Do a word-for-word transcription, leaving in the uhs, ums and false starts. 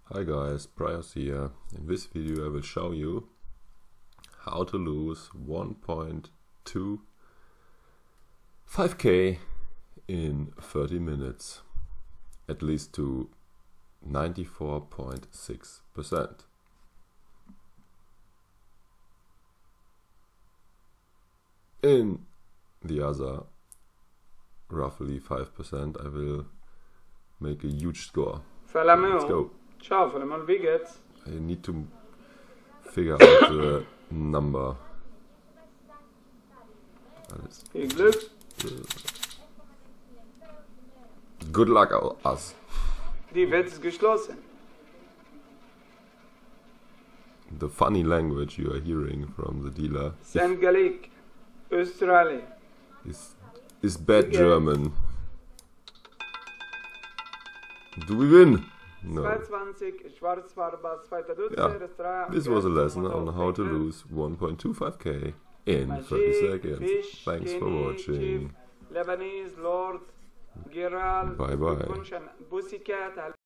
Hi guys, Prios here. In this video I will show you how to lose one point two five K in thirty minutes, at least to ninety-four point six percent. In the other roughly five percent I will make a huge score. Let's go. Ciao, Philemon, wie geht's? I need to figure out the number. Alles. Viel Glück. Good luck us. Die Wette ist geschlossen. The funny language you are hearing from the dealer Saint Gallic, Australia. is, is bad German. Do we win? No. zweiundzwanzig, Schwarzfarbe, zweiter Dutzend, Yeah, das Dreier. this was a lesson on how to lose one point two five K in thirty seconds. Fisch, Thanks for Kenny, watching. Chief, Lebanese, Lord, Giral. Bye bye. Glückwunsch an Pussycat.